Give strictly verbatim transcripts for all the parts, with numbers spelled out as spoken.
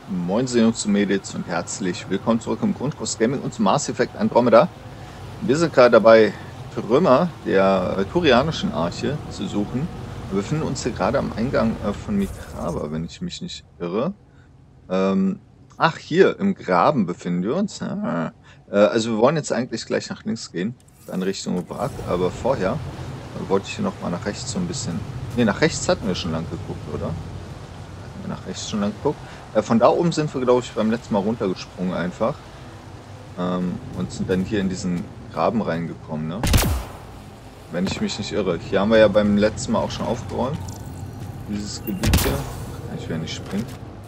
Moin Jungs und Mädels und herzlich willkommen zurück im Grundkurs Gaming und zum Mass Effect Andromeda. Wir sind gerade dabei, Trümmer der äh, Turianischen Arche zu suchen. Wir befinden uns hier gerade am Eingang äh, von Mitrava, wenn ich mich nicht irre. Ähm, ach, hier im Graben befinden wir uns. Ah, äh, also wir wollen jetzt eigentlich gleich nach links gehen, dann Richtung Wrak, aber vorher äh, wollte ich hier nochmal nach rechts so ein bisschen... Ne, nach rechts hatten wir schon lang geguckt, oder? Hatten wir nach rechts schon lang geguckt. Äh, von da oben sind wir, glaube ich, beim letzten Mal runtergesprungen einfach. Ähm, und sind dann hier in diesen Graben reingekommen, ne? Wenn ich mich nicht irre. Hier haben wir ja beim letzten Mal auch schon aufgeräumt. Dieses Gebiet hier. Ach, kann ich wieder nicht springen.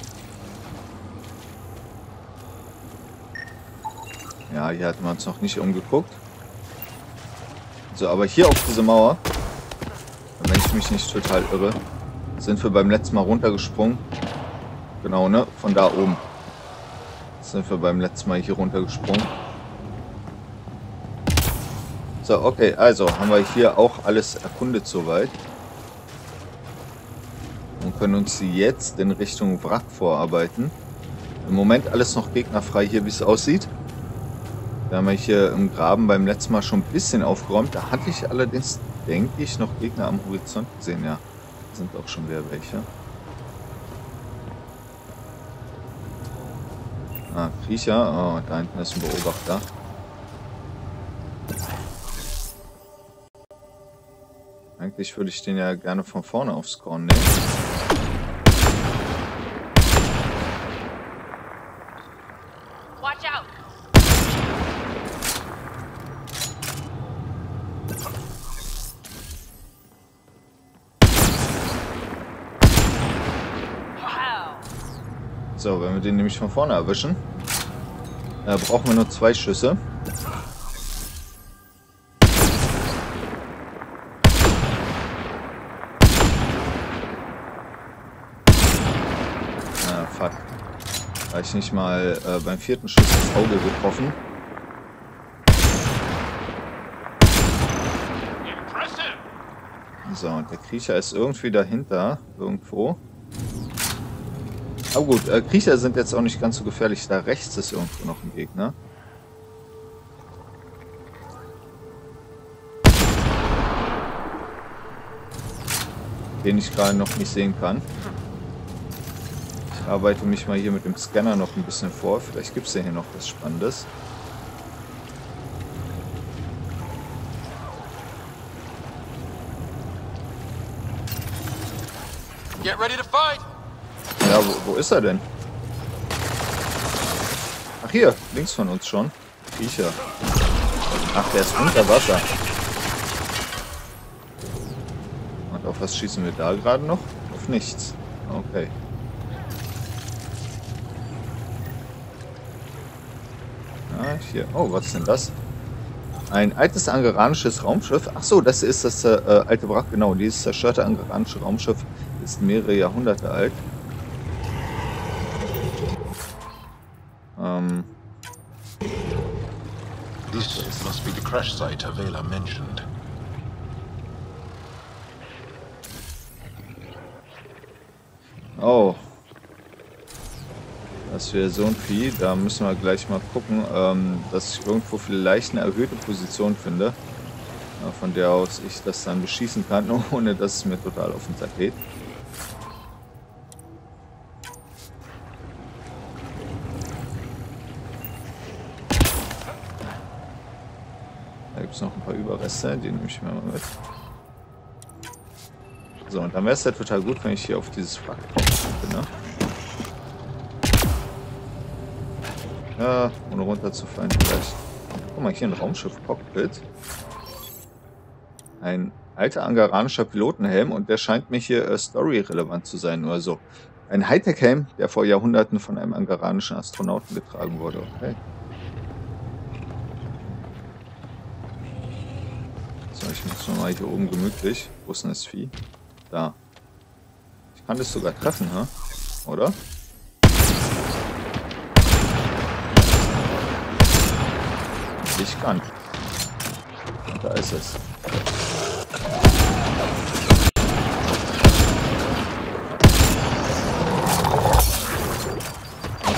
Ja, hier hatten wir uns noch nicht umgeguckt. So, aber hier auf diese Mauer, wenn ich mich nicht total irre, sind wir beim letzten Mal runtergesprungen. Genau, ne? Von da oben sind wir beim letzten Mal hier runtergesprungen. So, okay, also haben wir hier auch alles erkundet soweit. Und können uns jetzt in Richtung Wrak vorarbeiten. Im Moment alles noch gegnerfrei hier, wie es aussieht. Wir haben hier im Graben beim letzten Mal schon ein bisschen aufgeräumt. Da hatte ich allerdings, denke ich, noch Gegner am Horizont gesehen. Ja, sind auch schon wieder welche. Ah, Kriecher. Oh, da hinten ist ein Beobachter. Eigentlich würde ich den ja gerne von vorne aufs Korn nehmen. Watch out. So, wenn wir den nämlich von vorne erwischen, äh, brauchen wir nur zwei Schüsse. Ah, fuck. Da ich nicht mal äh, beim vierten Schuss ins Auge getroffen. So, und der Kriecher ist irgendwie dahinter, irgendwo. Aber gut, äh, Kriecher sind jetzt auch nicht ganz so gefährlich. Da rechts ist irgendwo noch ein Gegner. Den ich gerade noch nicht sehen kann. Ich arbeite mich mal hier mit dem Scanner noch ein bisschen vor. Vielleicht gibt es ja hier noch was Spannendes. Get ready to fight. Ja, wo, wo ist er denn? Ach, hier, links von uns schon. Kriecher. Ach, der ist unter Wasser. Und auf was schießen wir da gerade noch? Auf nichts. Okay. Ja, hier. Oh, was ist denn das? Ein altes angaranisches Raumschiff. Ach so, das ist das äh, alte Wrack. Genau, dieses zerstörte angaranische Raumschiff ist mehrere Jahrhunderte alt. Um, This must be the crash site Avela mentioned. oh. Das wäre so ein Vieh. Da müssen wir gleich mal gucken, ähm, dass ich irgendwo vielleicht eine erhöhte Position finde. Äh, von der aus ich das dann beschießen kann, ohne dass es mir total auf den Sack geht. Da gibt es noch ein paar Überreste, die nehme ich mir mal mit. So, und dann wäre es ja total gut, wenn ich hier auf dieses Wrack komme, ne? Ja, ohne runterzufallen vielleicht. Guck mal, hier ein Raumschiff-Cockpit. Ein alter angaranischer Pilotenhelm und der scheint mir hier äh, story-relevant zu sein oder so. Ein Hightech-Helm, der vor Jahrhunderten von einem angaranischen Astronauten getragen wurde. Okay. So, ich mach's nochmal hier oben gemütlich. Wo ist denn das Vieh? Da. Ich kann das sogar treffen, ha? Oder? Ich kann. Und da ist es.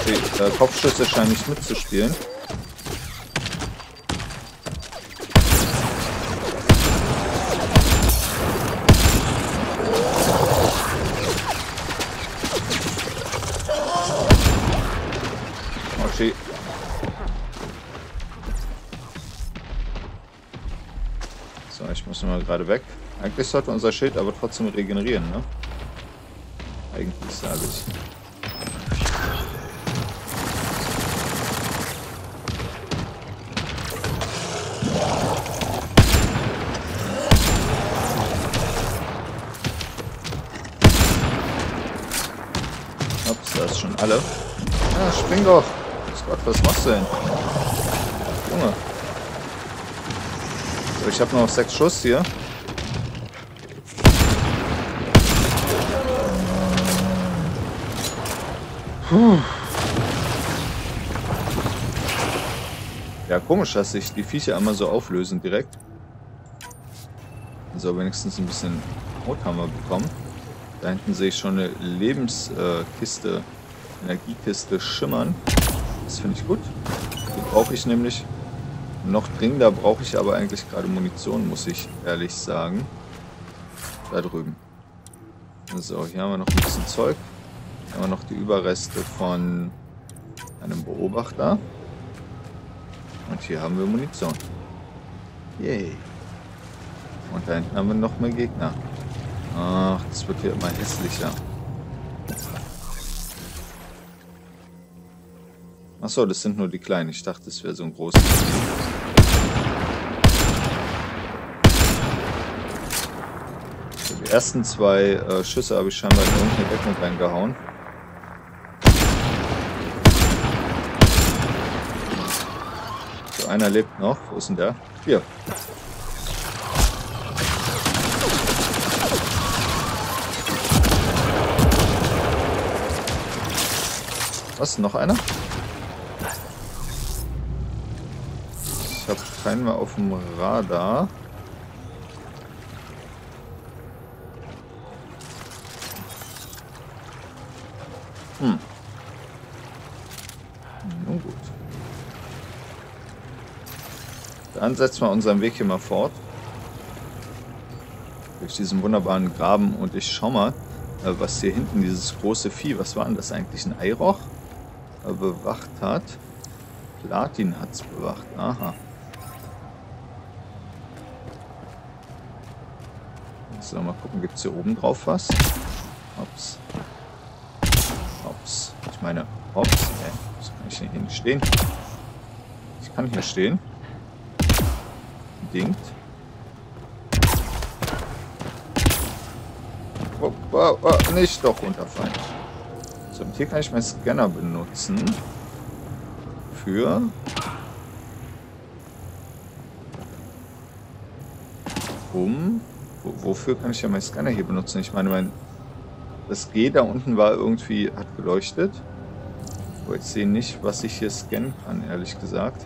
Die äh, Kopfschüsse scheinen nicht mitzuspielen. Okay. So, ich muss mal gerade weg. Eigentlich sollte unser Schild aber trotzdem regenerieren, ne? Eigentlich sage ich. Ups, da ist schon alle. Ja, spring doch. Gott, was machst du denn? Junge. So, ich habe noch sechs Schuss hier. Puh. Ja, komisch, dass sich die Viecher immer so auflösen direkt. So, wenigstens ein bisschen Rot haben wir bekommen. Da hinten sehe ich schon eine Lebenskiste, äh, Energiekiste schimmern. Das finde ich gut. Die brauche ich nämlich. Noch dringender brauche ich aber eigentlich gerade Munition, muss ich ehrlich sagen. Da drüben. So, hier haben wir noch ein bisschen Zeug. Hier haben wir noch die Überreste von einem Beobachter. Und hier haben wir Munition. Yay. Und da hinten haben wir noch mehr Gegner. Ach, das wird hier immer hässlicher. Achso, das sind nur die kleinen. Ich dachte, das wäre so ein großes. So, die ersten zwei äh, Schüsse habe ich scheinbar in irgendeine Deckung reingehauen. So, einer lebt noch. Wo ist denn der? Hier. Was? Noch einer? Ich habe keinen mehr auf dem Radar. Hm. Nun gut. Dann setzen wir unseren Weg hier mal fort. Durch diesen wunderbaren Graben. Und ich schau mal, was hier hinten dieses große Vieh, was war denn das eigentlich? Ein Eiroch? Bewacht hat. Platin hat es bewacht. Aha. So, mal gucken, gibt es hier oben drauf was? Ups. Ups. Ich meine, ups. Äh, was kann ich denn hier nicht stehen? Ich kann hier stehen. Bedingt. Oh, oh, oh, nicht doch runterfallen. So, und hier kann ich meinen Scanner benutzen. Für... Um... Wo, wofür kann ich ja meinen Scanner hier benutzen? Ich meine, mein... Das G da unten war irgendwie... hat geleuchtet. Aber ich sehe nicht, was ich hier scannen kann, ehrlich gesagt.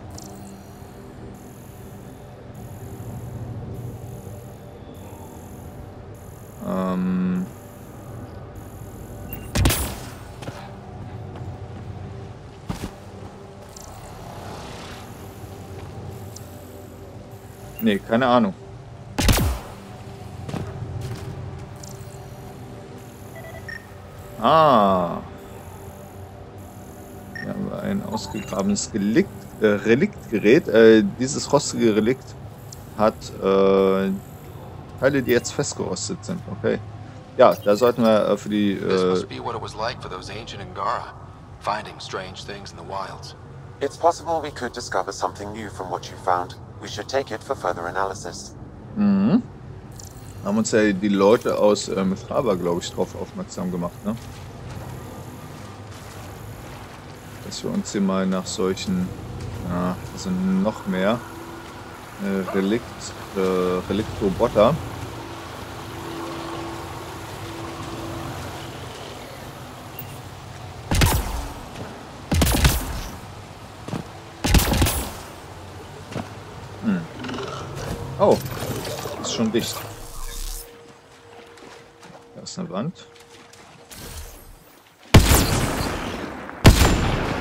Ähm... Nee, keine Ahnung. Ah. Hier haben wir ein ausgegrabenes Relikt, äh, Reliktgerät. Äh, dieses rostige Relikt hat äh, Teile, die jetzt festgerostet sind. Okay. Ja, da sollten wir äh, für die... Äh, It's possible we could discover something new from what you found. We should take it for further analysis. Mhm. Haben uns ja die Leute aus äh, Mithraba, glaube ich, drauf aufmerksam gemacht, ne? Dass wir uns hier mal nach solchen, ja, also noch mehr äh, Relikt, äh, Reliktroboter. Hm. Oh, ist schon dicht. Da ist eine Wand.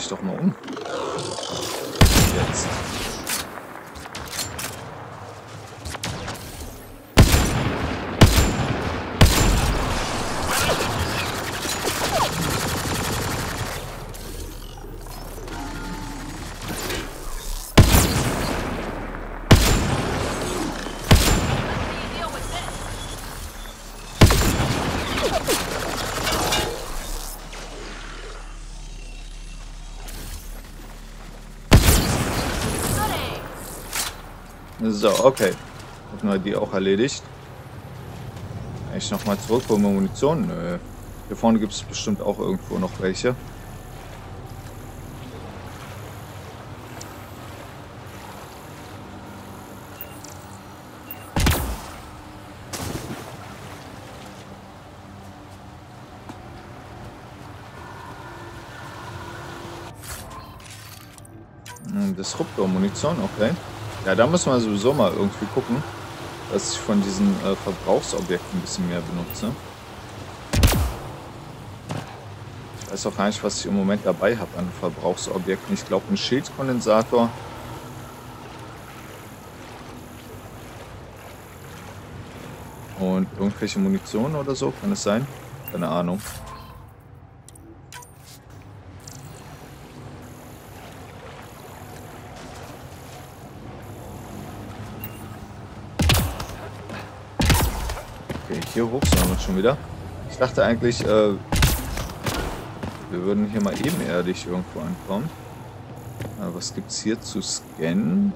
dich doch mal um. Jetzt. So, okay. Hatten wir die auch erledigt. Kann ich nochmal zurück, holen wir Munition? Nö. Hier vorne gibt es bestimmt auch irgendwo noch welche. Disruptor-Munition, okay. Ja, da müssen wir sowieso mal irgendwie gucken, dass ich von diesen äh, Verbrauchsobjekten ein bisschen mehr benutze. Ich weiß auch gar nicht, was ich im Moment dabei habe an Verbrauchsobjekten. Ich glaube, ein Schildkondensator. Und irgendwelche Munition oder so, kann es sein? Keine Ahnung. Hier hoch sollen wir schon wieder. Ich dachte eigentlich, äh, wir würden hier mal ebenerdig irgendwo ankommen. Äh, was gibt es hier zu scannen?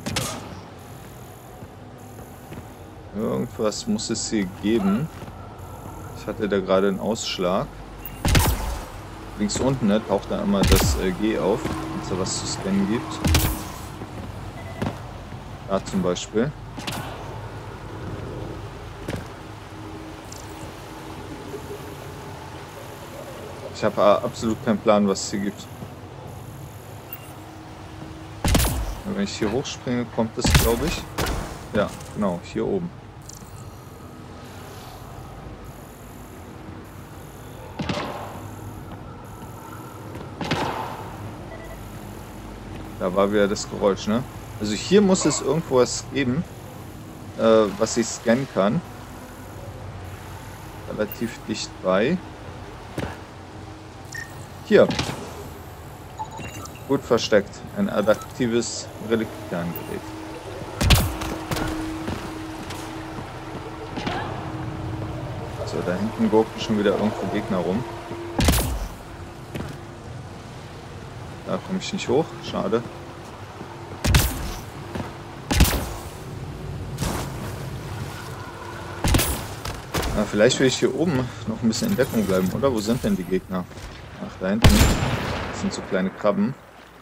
Irgendwas muss es hier geben. Ich hatte da gerade einen Ausschlag. Links unten, ne, taucht da immer das äh, G auf, wenn es da was zu scannen gibt. Da zum Beispiel. Ich habe absolut keinen Plan, was es hier gibt. Wenn ich hier hochspringe, kommt es, glaube ich. Ja, genau, hier oben. Da war wieder das Geräusch, ne? Also hier muss es irgendwo was geben, äh, was ich scannen kann. Relativ dicht bei. Hier. Gut versteckt. Ein adaptives Reliquiengerät. So, da hinten gurken schon wieder irgendwo Gegner rum. Da komme ich nicht hoch. Schade. Na, vielleicht will ich hier oben noch ein bisschen in Deckung bleiben, oder? Wo sind denn die Gegner? Ach, da hinten. Das sind so kleine Krabben.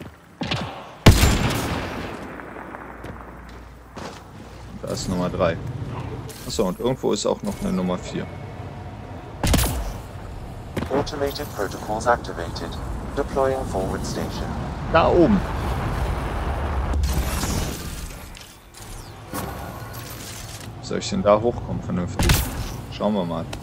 Da ist Nummer drei. Achso, und irgendwo ist auch noch eine Nummer vier. Automated protocols activated. Deploying forward station. Da oben. Wie soll ich denn da hochkommen vernünftig? Schauen wir mal.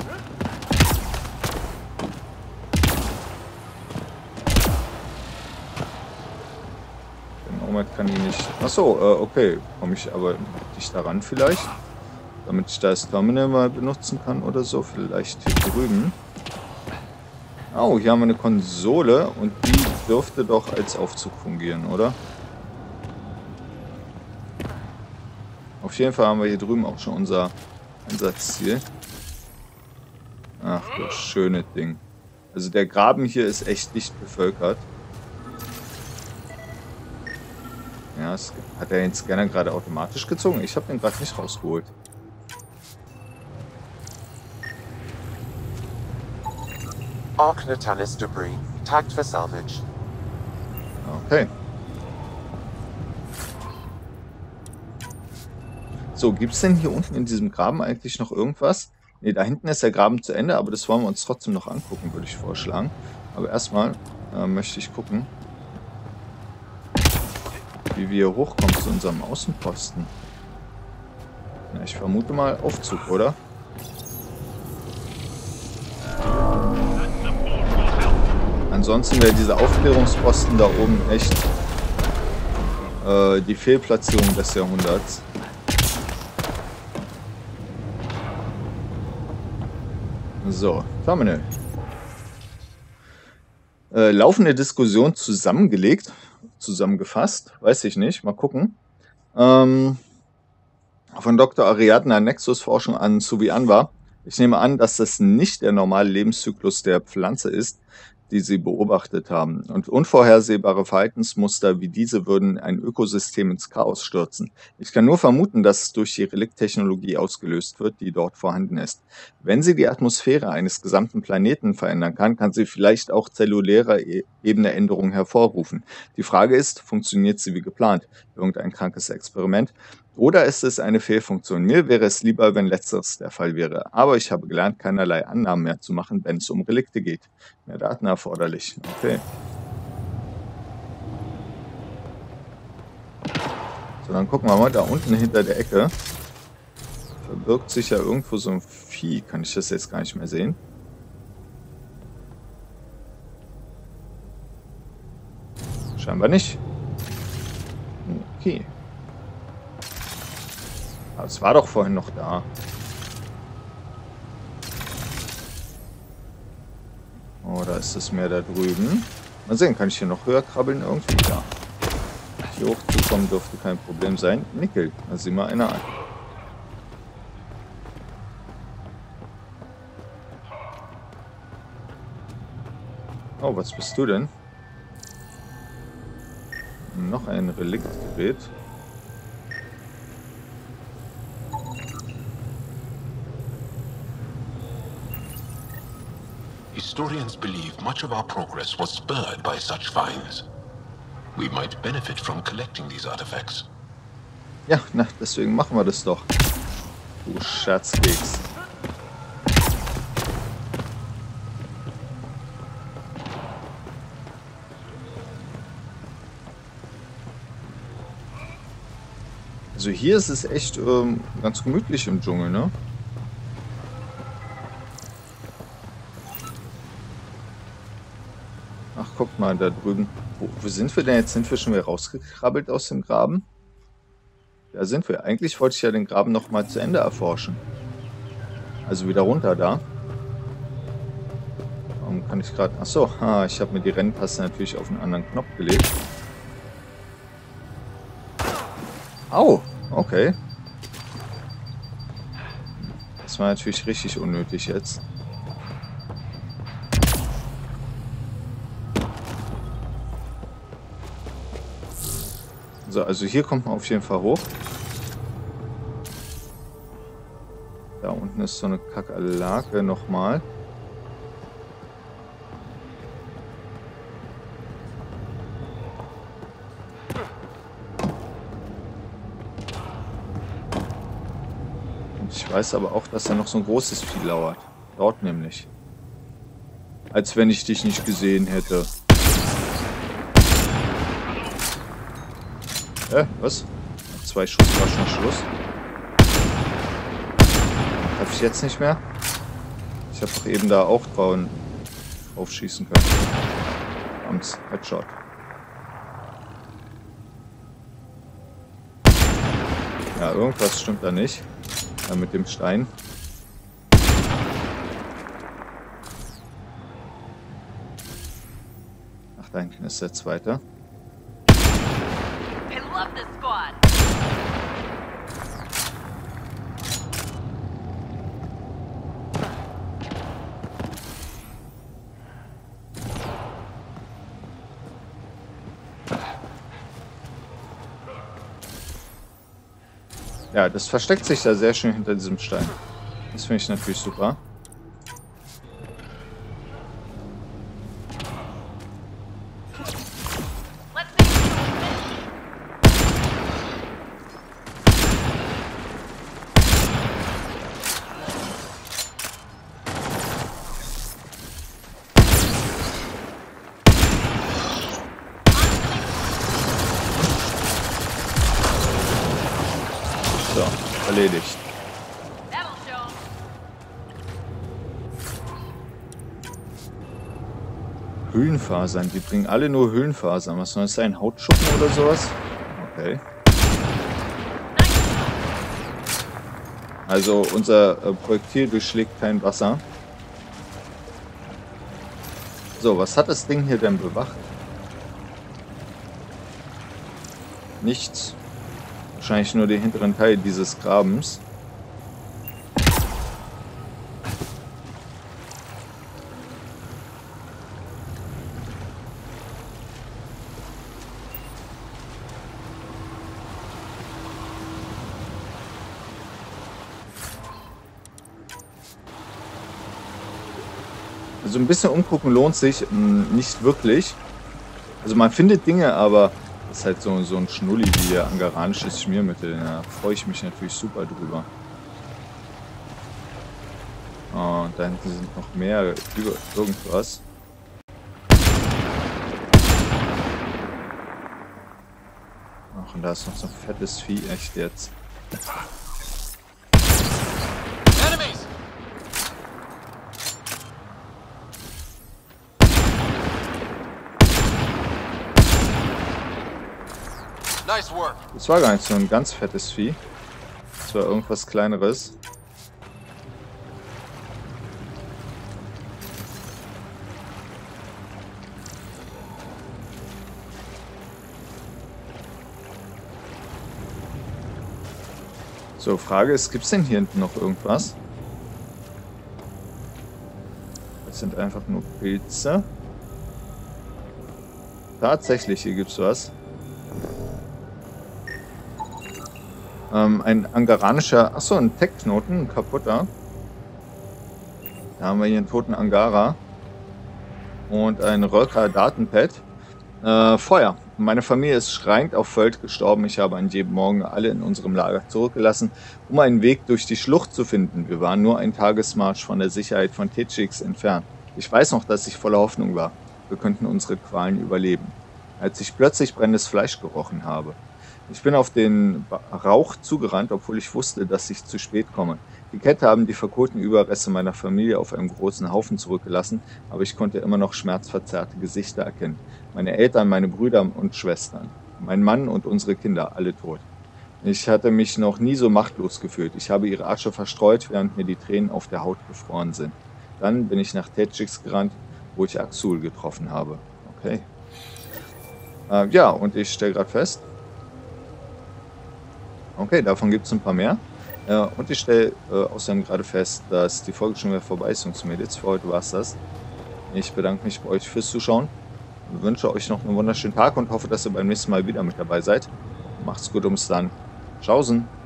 Kann ich nicht. Achso, äh, okay. Komme ich aber nicht daran vielleicht? Damit ich das Terminal mal benutzen kann oder so. Vielleicht hier drüben. Oh, hier haben wir eine Konsole und die dürfte doch als Aufzug fungieren, oder? Auf jeden Fall haben wir hier drüben auch schon unser Einsatzziel. Ach, das schöne Ding. Also der Graben hier ist echt dicht bevölkert. Ja, es hat er den Scanner gerade automatisch gezogen? Ich habe den gerade nicht rausgeholt. Arc Natalis debris. Tagged for salvage. Okay. So, gibt es denn hier unten in diesem Graben eigentlich noch irgendwas? Ne, da hinten ist der Graben zu Ende, aber das wollen wir uns trotzdem noch angucken, würde ich vorschlagen. Aber erstmal äh, möchte ich gucken, wie wir hier hochkommen zu unserem Außenposten. Ja, ich vermute mal Aufzug, oder? Ansonsten wäre dieser Aufklärungsposten da oben echt äh, die Fehlplatzierung des Jahrhunderts. So, Terminal. Äh, laufende Diskussion zusammengelegt, zusammengefasst, weiß ich nicht, mal gucken. Ähm, von Doktor Ariadna, Nexus-Forschung an Suvi Anwar. Ich nehme an, dass das nicht der normale Lebenszyklus der Pflanze ist, die Sie beobachtet haben. Und unvorhersehbare Verhaltensmuster wie diese würden ein Ökosystem ins Chaos stürzen. Ich kann nur vermuten, dass es durch die Relikt-Technologie ausgelöst wird, die dort vorhanden ist. Wenn sie die Atmosphäre eines gesamten Planeten verändern kann, kann sie vielleicht auch zelluläre Ebeneänderungen hervorrufen. Die Frage ist, funktioniert sie wie geplant? Irgendein krankes Experiment? Oder ist es eine Fehlfunktion? Mir wäre es lieber, wenn letzteres der Fall wäre. Aber ich habe gelernt, keinerlei Annahmen mehr zu machen, wenn es um Relikte geht. Mehr Daten erforderlich. Okay. So, dann gucken wir mal. Da unten hinter der Ecke verbirgt sich ja irgendwo so ein Vieh. Kann ich das jetzt gar nicht mehr sehen? Scheinbar nicht. Okay. Aber es war doch vorhin noch da. Oder ist das mehr da drüben? Mal sehen, kann ich hier noch höher krabbeln? Irgendwie da. Hier hochzukommen dürfte kein Problem sein. Nickel, da sieh mal einer an. Oh, was bist du denn? Noch ein Reliktgerät. Historians believe much of our progress was spurred by such finds. We might benefit from collecting these artifacts. Ja, na, deswegen machen wir das doch. Du Scherzkeks. Also hier ist es echt ähm, ganz gemütlich im Dschungel, ne? Ach, guck mal, da drüben. Wo, wo sind wir denn jetzt? Sind wir schon wieder rausgekrabbelt aus dem Graben? Da sind wir. Eigentlich wollte ich ja den Graben noch mal zu Ende erforschen. Also wieder runter da. Warum kann ich gerade... Achso, ha, ich habe mir die Renntaste natürlich auf einen anderen Knopf gelegt. Au, okay. Das war natürlich richtig unnötig jetzt. So, also hier kommt man auf jeden Fall hoch. Da unten ist so eine Kakerlake nochmal. Und ich weiß aber auch, dass da noch so ein großes Vieh lauert. Dort nämlich. Als wenn ich dich nicht gesehen hätte. Äh, was? Nach zwei Schuss war schon Schluss. Darf ich jetzt nicht mehr? Ich habe doch eben da auch drauf, drauf schießen können. Amts, Headshot. Ja, irgendwas stimmt da nicht. Ja, mit dem Stein. Ach, da hinten ist der zweite. I love this squad. Ja, das versteckt sich da sehr schön hinter diesem Stein. Das finde ich natürlich super. Let's see if you can finish. So, erledigt. That'll show 'em. Hüllenfasern. Die bringen alle nur Hüllenfasern. Was soll das sein? Hautschuppen oder sowas? Okay. Also unser äh, Projektil durchschlägt kein Wasser. So, was hat das Ding hier denn bewacht? Nichts. Wahrscheinlich nur den hinteren Teil dieses Grabens. Also ein bisschen umgucken lohnt sich mh, nicht wirklich. Also man findet Dinge, aber das ist halt so, so ein Schnulli wie hier angaranisches Schmiermittel. Da freue ich mich natürlich super drüber. Oh, und da hinten sind noch mehr über irgendwas. Ach, und da ist noch so ein fettes Vieh, echt jetzt. Enemies! Nice work. Das war gar nicht so ein ganz fettes Vieh. Das war irgendwas Kleineres. So, Frage ist, gibt es denn hier hinten noch irgendwas? Das sind einfach nur Pilze. Tatsächlich, hier gibt es was. Ähm, ein angaranischer, achso, ein Tech-Knoten, ein kaputter. Da haben wir hier einen toten Angara. Und ein Röker-Datenpad. Äh, Feuer. Meine Familie ist schreiend auf Föld gestorben. Ich habe an jedem Morgen alle in unserem Lager zurückgelassen, um einen Weg durch die Schlucht zu finden. Wir waren nur ein Tagesmarsch von der Sicherheit von Tetschix entfernt. Ich weiß noch, dass ich voller Hoffnung war. Wir könnten unsere Qualen überleben. Als ich plötzlich brennendes Fleisch gerochen habe. Ich bin auf den Rauch zugerannt, obwohl ich wusste, dass ich zu spät komme. Die Kette haben die verkohlten Überreste meiner Familie auf einem großen Haufen zurückgelassen, aber ich konnte immer noch schmerzverzerrte Gesichter erkennen. Meine Eltern, meine Brüder und Schwestern. Mein Mann und unsere Kinder, alle tot. Ich hatte mich noch nie so machtlos gefühlt. Ich habe ihre Asche verstreut, während mir die Tränen auf der Haut gefroren sind. Dann bin ich nach Tetschix gerannt, wo ich Axul getroffen habe. Okay. Äh, ja, und ich stelle gerade fest, okay, davon gibt es ein paar mehr. Äh, und ich stelle äh, außerdem gerade fest, dass die Folge schon wieder vorbei ist, Jungs und Mädels. Für heute war es das. Ich bedanke mich bei euch fürs Zuschauen. Ich wünsche euch noch einen wunderschönen Tag und hoffe, dass ihr beim nächsten Mal wieder mit dabei seid. Macht's gut und bis dann. Tschaußen.